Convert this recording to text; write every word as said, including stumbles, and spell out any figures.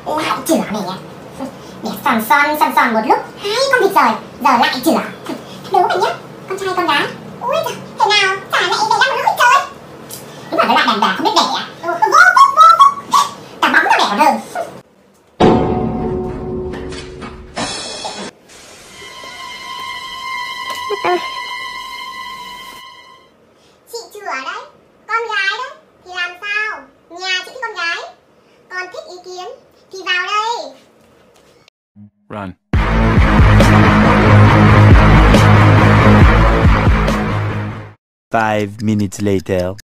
Lại chửa mẹ. Mẹ sòn son sòn sòn một lúc hai con vịt rồi, giờ lại chửa. Đố mày nhá, con trai con gái? Ui trời, thế nào chả mẹ đẻ ra một lúc vịt trời. Đúng là nó lại đàn bà không biết đẻ à? Ừ, vô vô vô vô. Cả bóng tao đẻ còn hơn. Chị chửa đấy, con gái đấy, thì làm sao? Nhà chị thích con gái, con thích ý kiến thì vào đây. Run. Five minutes later.